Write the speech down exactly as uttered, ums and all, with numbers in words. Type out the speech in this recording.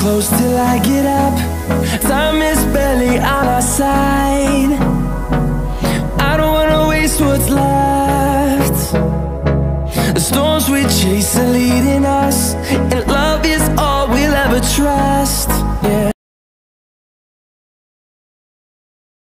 close till I get up. Time is barely on our side. I don't wanna waste what's left. The storms we chase are leading us.